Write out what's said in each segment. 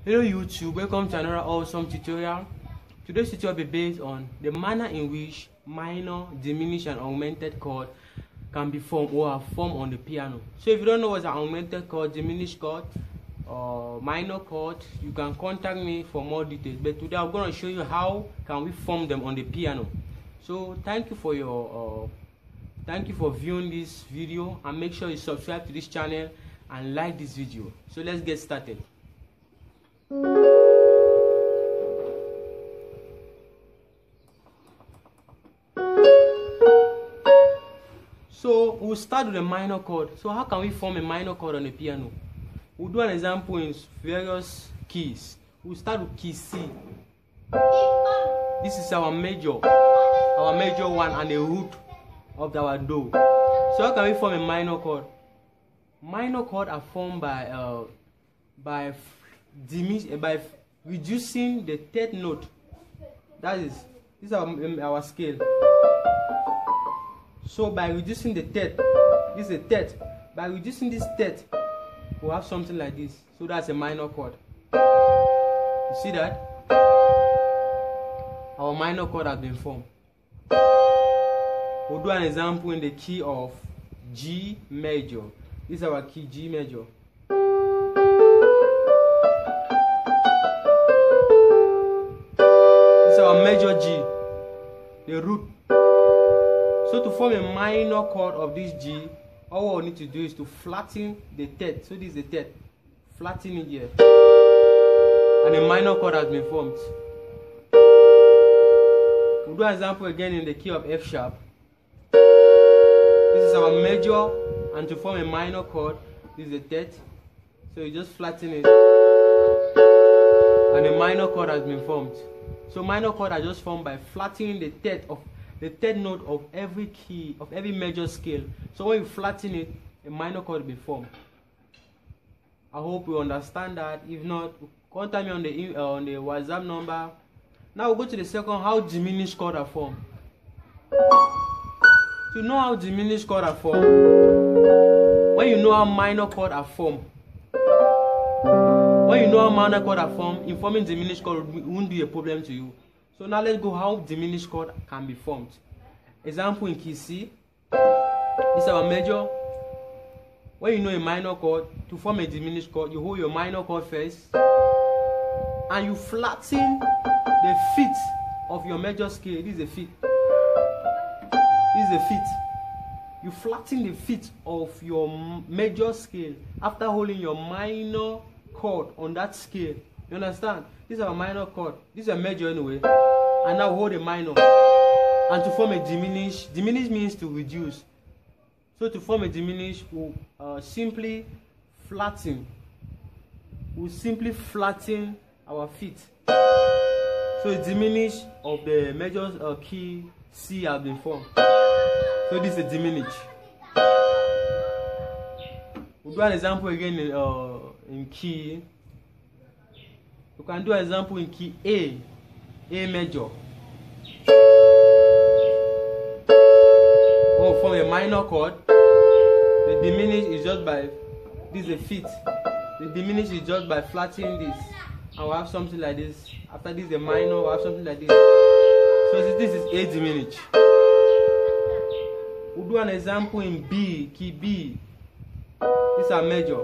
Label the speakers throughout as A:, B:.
A: Hello YouTube, welcome to another awesome tutorial. Today's tutorial will be based on the manner in which minor, diminished and augmented chord can be formed or are formed on the piano. So if you don't know what's an augmented chord, diminished chord or minor chord, you can contact me for more details. But today I'm going to show you how can we form them on the piano. So thank you for viewing this video, and make sure you subscribe to this channel and like this video. So let's get started. So we'll start with a minor chord. So how can we form a minor chord on the piano? We'll do an example in various keys. We'll start with key C. This is our major one and the root of our do. So how can we form a minor chord? Minor chords are formed by reducing the third note. This is our scale. So by reducing the third, this is a third. By reducing this third, we'll have something like this. So that's a minor chord. You see that? Our minor chord has been formed. We'll do an example in the key of G major. This is our key G major. This is our major G, the root. So to form a minor chord of this G, all we need to do is to flatten the third. So this is the third. Flatten it here. And a minor chord has been formed. We'll do an example again in the key of F sharp. This is our major, and to form a minor chord, this is the third. So you just flatten it, and a minor chord has been formed. So minor chord are just formed by flattening the third note of every key of every major scale. So when you flatten it, a minor chord will be formed. I hope you understand that. If not, contact me on the WhatsApp number. Now we'll go to the second, how diminished chords are formed. To know how diminished chords are formed, when you know how minor chords are formed, informing diminished chord won't be a problem to you. So now let's go how diminished chord can be formed. Example in key C. This is our major. When you know a minor chord, to form a diminished chord, you hold your minor chord first, and you flatten the fifth of your major scale. This is a fifth. This is a fifth. You flatten the fifth of your major scale after holding your minor chord on that scale. You understand? This is our minor chord. This is a major anyway. And now hold a minor. And to form a diminished means to reduce. So to form a diminished, we'll simply flatten. We'll simply flatten our fifth. So a diminished of the major key C has been formed. So this is a diminished. We'll do an example again in key. You can do an example in key A major. We'll form a minor chord. The diminished is just by, this is a fifth. The diminished is just by flattening this. And we'll have something like this. After this, the minor, we'll have something like this. So this is A diminished. We'll do an example in B, key B. This is our major.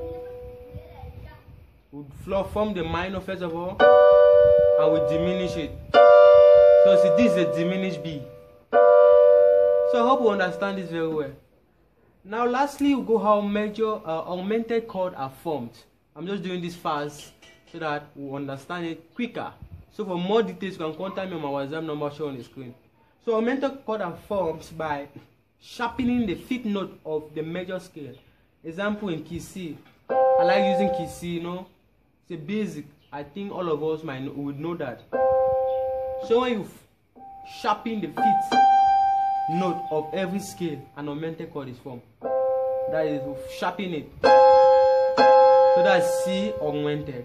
A: We'll form the minor first of all, and we'll diminish it. So see, this is a diminished B. So I hope you understand this very well. Now lastly, we'll go how major augmented chords are formed. I'm just doing this fast so that we'll understand it quicker. So for more details, you can contact me on my WhatsApp number shown on the screen. So augmented chords are formed by sharpening the fifth note of the major scale. Example in key C. I like using key C, you know. It's a basic. I think all of us would know that. So when you sharpen the fifth note of every scale, an augmented chord is formed. That is, we sharpen it. So that's C augmented.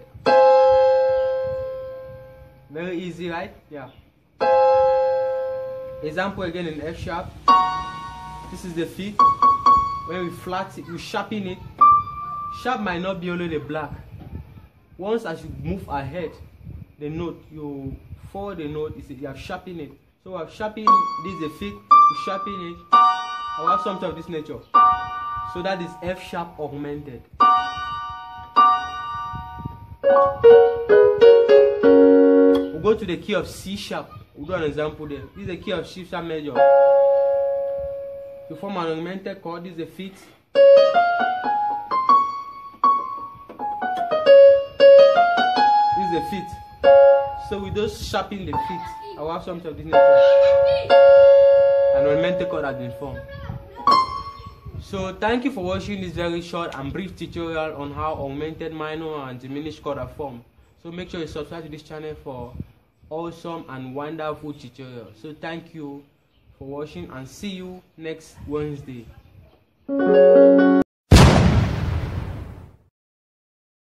A: Very easy, right? Yeah. Example again in F sharp. This is the fifth. When we flat it, we sharpen it. Sharp might not be only the black. once as you move ahead the note, you for the note is you have sharpened it. So I've sharpened this is the fifth, you sharpen it. I'll have something of this nature. So that is F sharp augmented. We'll go to the key of C sharp. We'll do an example there. This is the key of C sharp major. To form an augmented chord, this is the fifth. This is the fifth. So we just sharpen the fifth. I'll have something of this nature. An augmented chord has been formed. So thank you for watching this very short and brief tutorial on how augmented minor and diminished chord are formed. So make sure you subscribe to this channel for awesome and wonderful tutorials. So thank you for watching and see you next Wednesday.